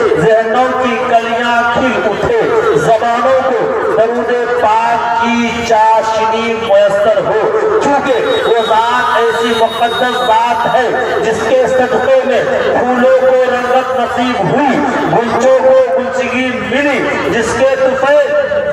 ज़हनों की कलियां खिल उठे, ज़बानों को दरूद पाक की चाशनी मुयस्सर हो। चूंकि वो ज़ात ऐसी मुक़द्दस ज़ात है जिसके सदक़े में फूलों को रंगत नसीब हुई, गुलचों को गुलचगी मिली, जिसके तुफ़ैल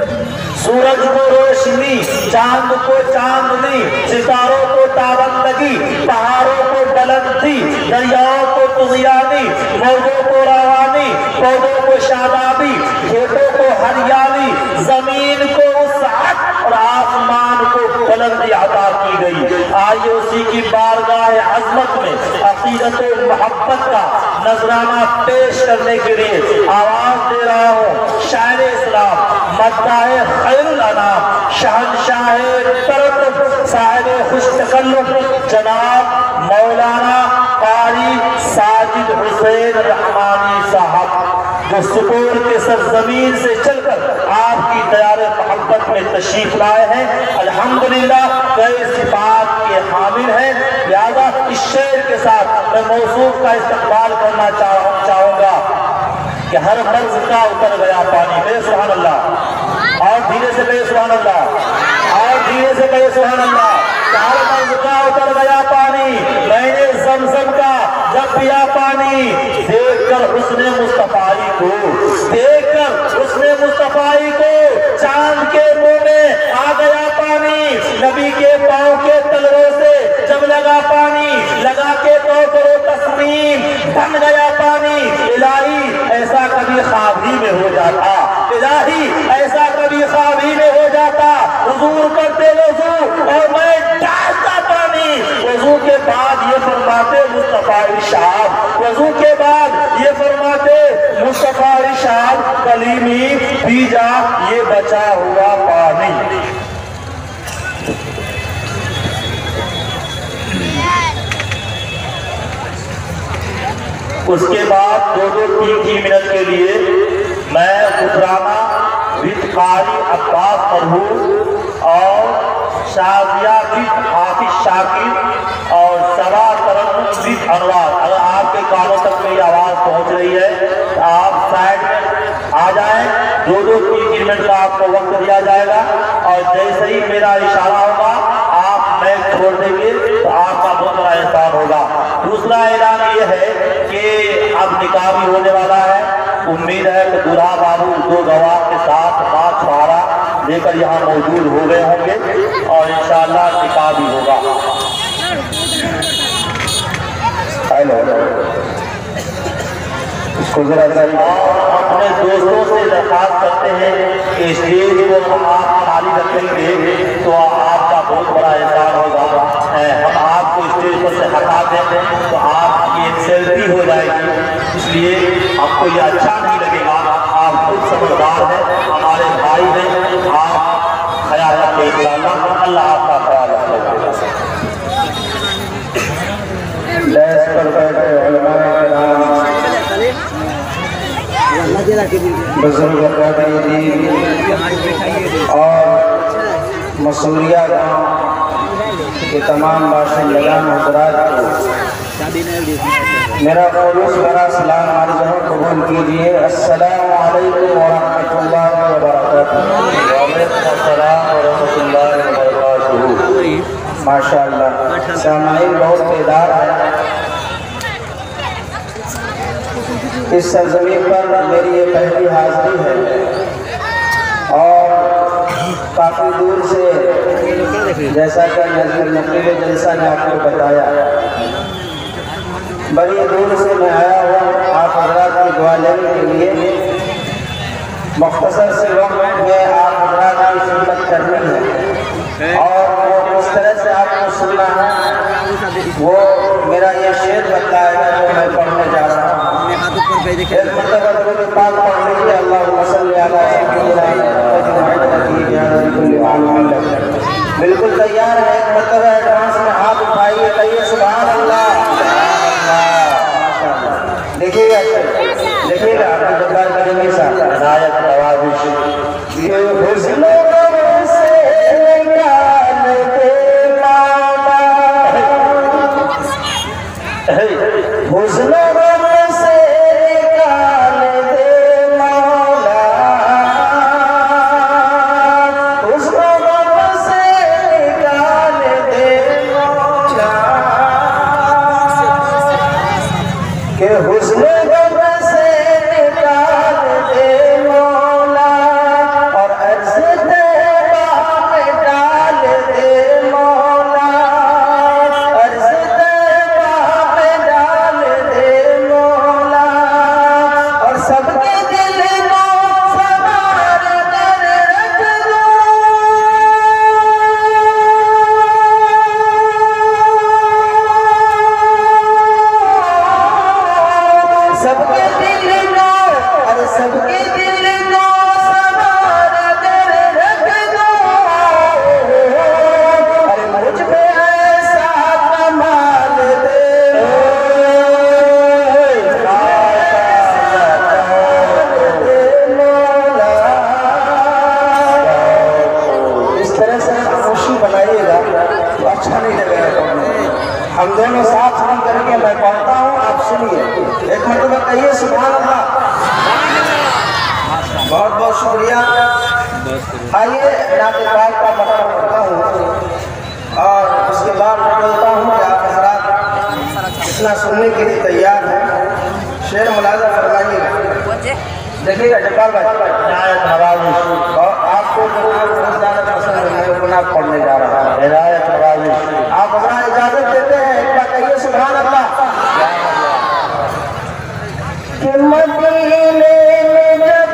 सूरज को रोशनी, चांद को चांदनी, सितारों को ताबंदगी, पहाड़ों को बुलंदी, दरियाओं को तुग़यानी, मौजों को रवानी, पौधों को शादाबी, खेतों को हरियाली, जमीन को वसाअत और आसमान को बुलंदी अता की गई। आइए उसी की बारगाह अज़मत में अक़ीदत व मोहब्बत का नजराना पेश करने के लिए आवाज दे रहा हूँ। शायर इस्लाम, मद्दाए खैरुल अनाम, शहंशाहे तरक़्क़, साहिब खुश तकल्लुफ़, जनाब मौलाना कारी साजिद हुसैन रहमानी साहब, जो सुकून के सरजमीन से चलकर आपकी दयार मोहब्बत में तशरीफ लाए हैं। अल्हम्दुलिल्लाह कई सिफात के हामिल हैं। लिहाजा इस शेर के साथ मैं मौसूफ का इस्तक़बाल करना चाहूँगा कि हर मर्ज़ का उतर गया पानी। बे सुभान अल्लाह, और धीरे से बे सुभान अल्लाह, और धीरे से बे सुभान अल्लाह। हर मर्ज़ का उतर गया पानी, मैंने ज़मज़म का जब पिया पानी, देखकर हुस्ने मुस्तफ़ाई को, देखकर हुस्ने मुस्तफ़ाई को, चांद के मुंह में आ गया पानी। नबी के पाँव के तलवों से जब लगा पानी, लगा के तो करो तस्लीम, बन गया पानी। इलाही ऐसा कभी ख्वाब ही में हो जाता, इलाही ऐसा कभी ख्वाब ही में हो जाता। हुजूर करते वज़ू और मैं डालता पानी। वज़ू के बाद ये फरमाते मुस्तफ़ा इरशाद, वज़ू के बाद ये फरमाते मुस्तफ़ा इरशाद, कलीमी पी जा ये बचा हुआ पानी। उसके बाद 2-3 मिनट के लिए मैं खुदराना विद कारी अब्बास मरहूम और शादिया विद हाफिज शाकिर और सवा तरन्नुम विद अनवार, अगर आपके कानों तक मेरी आवाज़ पहुंच रही है तो आप साइड में आ जाएं। 2-3 मिनट का आपको वक्त दिया जाएगा और जैसे ही मेरा इशारा होगा आप मैच छोड़ देंगे तो आपका बहुत बड़ा एहसान होगा। दूसरा ऐलान ये है कि अब निकाह भी होने वाला है। उम्मीद है कि दूल्हा बाबू 2 गवाह के साथ 5 छुहारा लेकर यहाँ मौजूद हो गए होंगे और इंशाअल्लाह निकाह भी होगा। इसको जरा अपने दोस्तों से दरख्वास्त करते हैं कि स्टेज को आप खाली रखेंगे तो आपका बहुत बड़ा एहसान होगा। हम आपको स्टेज पर से हटा देंगे तो आपकी एक सेल्फी हो जाएगी, इसलिए आपको ये अच्छा नहीं लगेगा। आप खुद समझदार हैं, हमारे भाई हैं, आप ख्याल रखें इंशाअल्लाह। अल्लाह आपका ख्याल रखेगा। और मसूरिया गाँव के तमाम बाशिंदगान हज़रात को मेरा खुलूस भरा सलाम अर्ज़ कबूल कीजिए। अस्सलामु अलैकुम व रहमतुल्लाहि व बरकातुहू। वालेकुम अस्सलाम व रहमतुल्लाहि व बरकातुहू। माशाअल्लाह सामाईन बहुत बेदार है। इस सरज़मीन पर मेरी ये पहली हाज़िरी है और काफ़ी दूर से, जैसा कि नज़ीर मुक़ीम जलसा ने आपको बताया, बड़ी दूर से मैं आया हुआ आप हज़रात की दुआ लेने के लिए। मुख्तसर से वक्त में आप हज़रात की खिदमत करनी है और वो किस तरह से आपको सुनना है वो मेरा ये शेर बताएगा जो मैं पढ़ने जा रहा हूँ। एक मरतबा दुरूद पाक पढ़ लीजिए। अल्लाहुम्मा सल्ली अला सय्यिदिना। बिल्कुल तैयार है। एक मरतबा एडवांस में हाथ उठाइए, कहिए सुभान अल्लाह। देखिएगा देखिएगा आपको जब्बार करेंगे साहब नायक नवाज़ ये हुस्न से निकाल दे मामा, हुस्न से निकाल दूरी बनाइएगा तो अच्छा नहीं लगेगा पढ़ने में। हम दोनों साथ मिल करके मैं पढ़ता हूँ, आप सुनिए। एक मतलब कहिए सुभान अल्लाह। बहुत बहुत शुक्रिया। आइए नाते पाक का मतलब करता हूँ और उसके बाद मैं बोलता हूँ कि आप हजरात इतना सुनने के लिए तैयार हैं। शेर मुलाजा फरमाइएगा, देखिएगा जब्बार भाई। और आपको बहुत ज़्यादा पसंद है, गुनाह पढ़ने जा रहा है हिदायत नवाज़ी। आप हमारा इजाज़त देते हैं, एक बार कहिए सुभान अल्लाह। कि मदीने में जब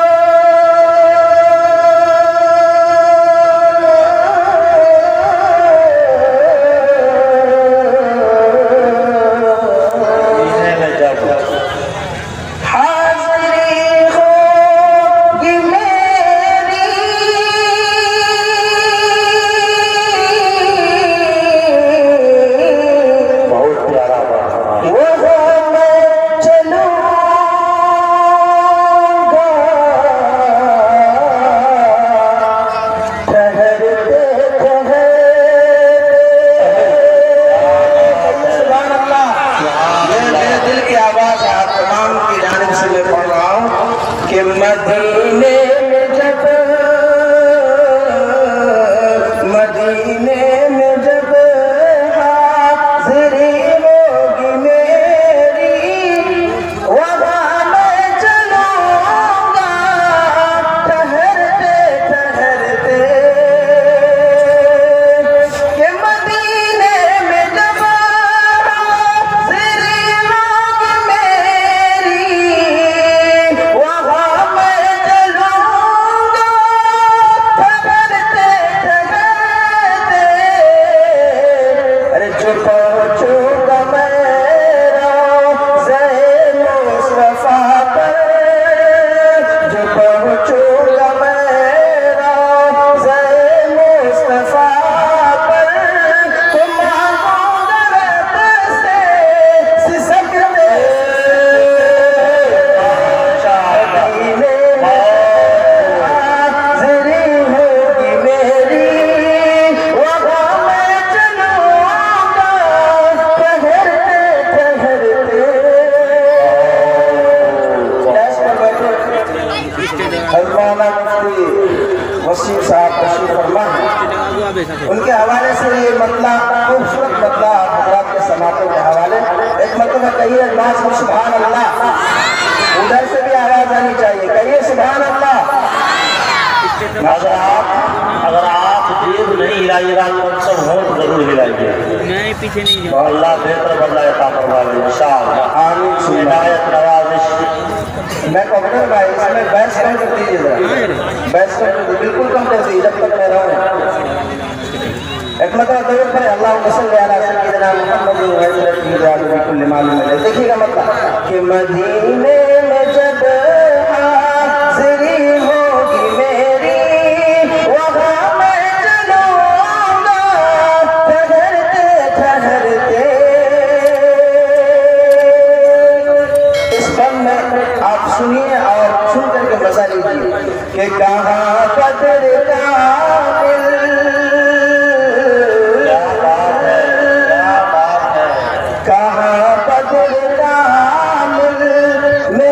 उनके हवाले से ये मतलब खूबसूरत मतलब हजरात के समातों के हवाले एक मतलब कहिए सुभान अल्लाह। उधर से भी आवाज आनी चाहिए, कहिए सुभान अल्लाह। अगर आप जेब नहीं हिलाइएगा तो सब होंठ जरूर हिलाइए। नहीं पीछे नहीं तो अल्लाह बेहतर बदलायता फरमाए इंशाअल्लाह। आमीन। हिदायत नवाज़िश। मैं कॉम्प्यूटर भाई इसमें बैच कम कर दीजिए जरा, बैच कम बिल्कुल कम कर दीजिए जब तक मैं रहूँ। एक मतलब दरूद पर अल्लाह सल्लल्लाहु अलैहि वसल्लम मालूम है। देखिएगा मतलब कि मदीने में जब हाज़िरी होगी मेरी वहाँ मैं चलूँगा ठहरते ठहरते। इस बम में आप सुनिए और सुन करके मजा लीजिए कि कहाँ कदर का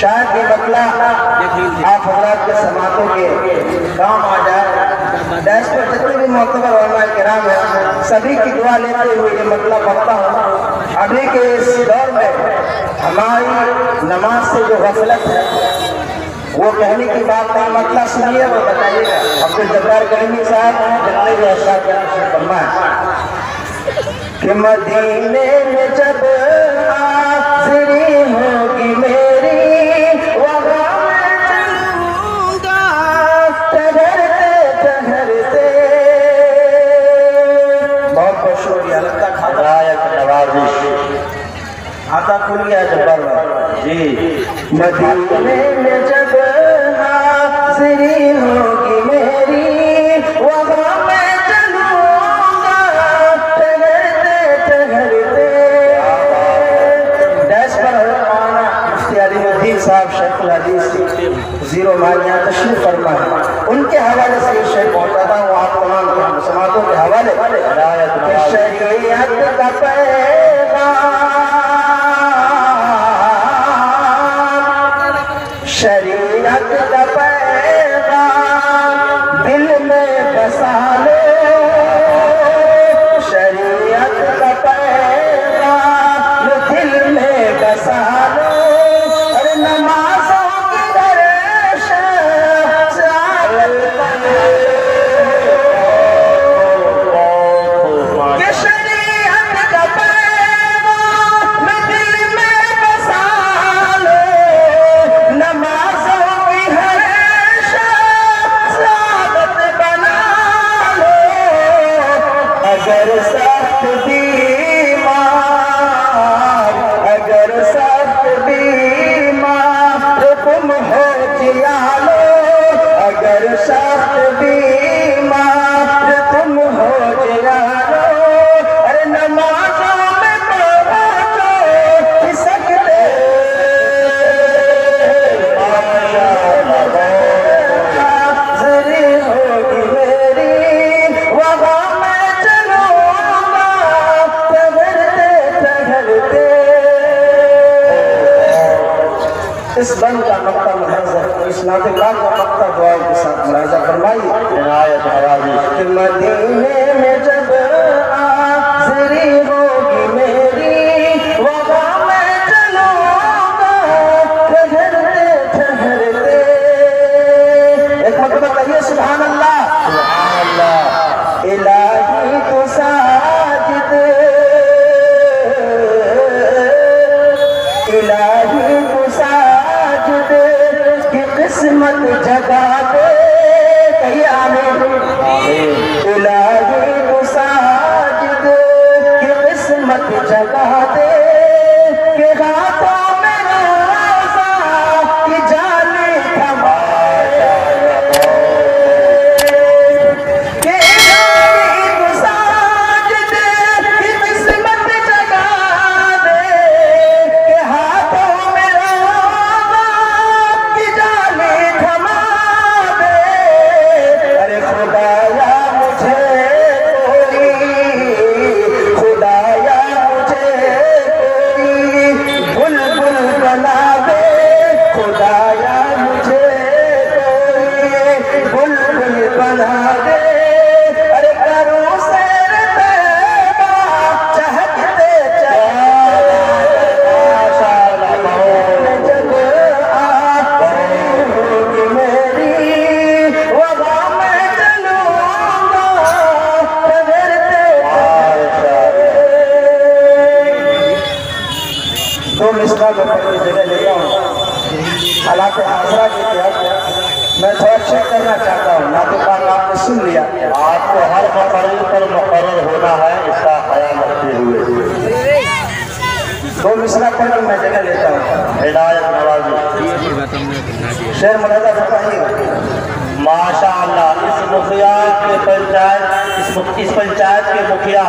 शायद ये मतला आप हजरात के समातों के काम आ जाए। डैश पर जितने भी मोतबर उलमा किराम है सभी की दुआ लेते हुए ये मतलब पढ़ता हूँ। अभी के इस दौर में हमारी नमाज से जो गफलत है वो कहने की बात नहीं, मतलब सुनिए वो बताइएगा। अब्दुल जब्बार करीमी साहब जितने भी अशराफ फरमाए कि मदीने में जब हाज़िरी होगी मेरी वहाँ मैं चलूँगा ठहरते ठहरते। बहुत बहुत शुक्रिया। लगता खाता आता खुल गया जब्बार जी। मदीने में जब हाज़िरी होगी मेरी वहाँ मैं चलूँगा ठहरते ठहरते। डैश पर मौलाना मुफ्ती अलीमुद्दीन साहब शेखुल हदीस जीरो माइल यहाँ तशरीफ फरमा है, उनके हवाले से ये शेर पहुँचाता हूँ आप तमाम के समातों के हवाले। शरीयत का शरीयत का पैगाम दिल में बसा लो, शरीयत का पैगाम दिल में बसा लो। अरे नमाज़ों की दर्श के शरीयत का पैगाम दिल में बसा लो, नमाज़ों की हर स्वागत बना लो। अगर सख्त बीमार तुम हो जिया लो, अगर सख्त बीमार तुम हो जिया लो। अरे नमाज़ों में पहुँचो सकते हाज़िरी होगी मेरी वहाँ मैं चलूँगा ठहरते ठहरते। इस बंद का मक्ता मुलाज़ा इस नातिकात का मक्ता दुआ के साथ मुलाज़ा फरमाइए। इनायत हवाली कि मदीने में जब हाज़िरी होगी मेरी वहाँ मैं चलूँगा ठहरते ठहरते। एक मतलब कहिए सुभान अल्लाह। इलाही तो साजिद, इलाही तो साजिद की किस्मत जगा दे। कहिए आमीन। इलाही तो साजिद की किस्मत जगा दे के हाथों में रोज़ा की जाने थमाए। के इलाही तो साजिद की किस्मत जगा दे के हाथों में रोज़ा की जाने थमा दे। अरे खुदाया मुझे कोई, खुदाया मुझे कोई बुलबुल बना दे, खुदाया मुझे कोई बुलबुल बना दे। अरे करूँ सैर तैबा चहकते जब हाज़िरी होगी मेरी वहाँ मैं चलूँगा ठहरते। दो मिसरा में पहले जगह लेता हूँ। हालांकि हाजरा के इतिहास मैं थोड़ा चेक करना चाहता हूँ। नातिकान आपने सुन लिया, आपको हर मकरर पर मुकर्रर होना है, इसका ख्याल रखते हुए। दो मिसरा पढ़कर मैं जगह लेता हूँ। हिदायत नवाजी शेर मुलाज़ा फरमाइएगा। माशाअल्लाह इस मुखिया के पंचायत इस पंचायत के मुखिया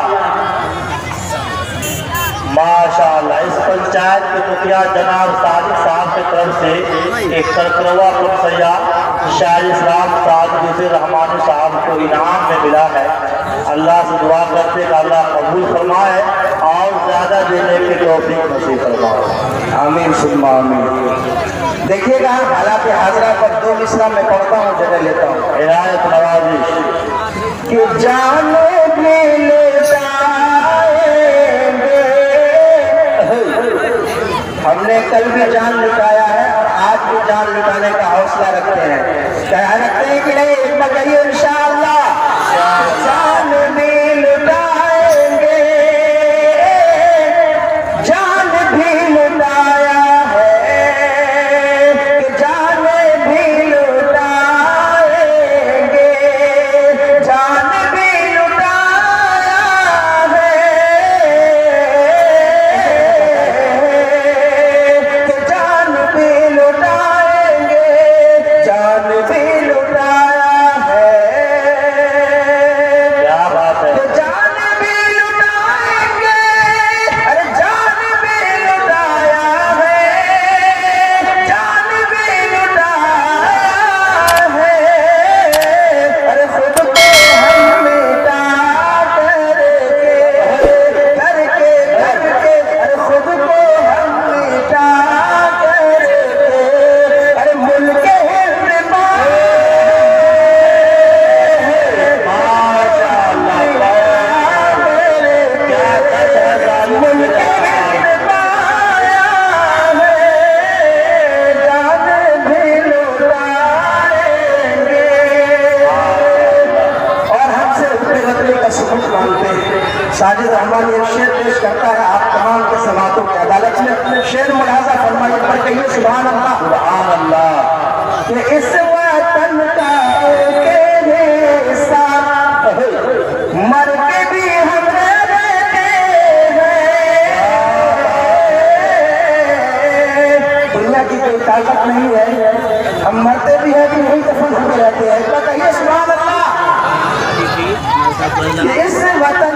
माशाअल्लाह इस पंचायत के मुखिया जनाब सादिक साहब की तरफ से एक सरकरवा पुरसैया शाह इस्लाम साहब जैसे रहमानी साहब को इनाम में मिला है। अल्लाह से दुआ करते कि अल्लाह कबूल फरमाए और ज्यादा देने की तौफीक नसीब फरमाओ। आमीन सुम्मा आमीन। देखिएगा हालांकि हाजरा पर 2 मिसरा में पढ़ता हूँ, जगह लेता हूँ। इनायत नवाजिश कि जाने भी ले जाएंगे, हमने कल भी जान लुटाया है और आज भी जान लुटाने का हौसला रखते हैं। क्या रखते हैं कि नहीं? एक बार कहिए इंशाअल्लाह। जान भी लुटाएंगे, जान भी लुटाया है, कि जान भी लुटाएंगे, जान भी लुटाया है, कि जान भी लुटाएंगे, जान भी लुटाया है। क्या बात है। कि जान भी लुटाएंगे, अरे जान भी लुटाया है, जान भी लुटाया है, अरे खुद को हम मिटा करके, अरे खुद को हम मिटा करके, अरे मुल्क हिंद साजिद रहमान ये शेर पेश करता है आप तमाम के समातों की अदालत में। शेर मुलाजा फरमाइए, पर कहिए सुभान अल्लाह। सुभान अल्लाह। कि इस वतन का एक हिस्सा मर के भी हम रहते हैं। दुनिया की कोई ताकत नहीं है, हम मरते भी हैं कि नहीं दफन होते रहते हैं। तो कहिए सुभान अल्लाह। इस वतन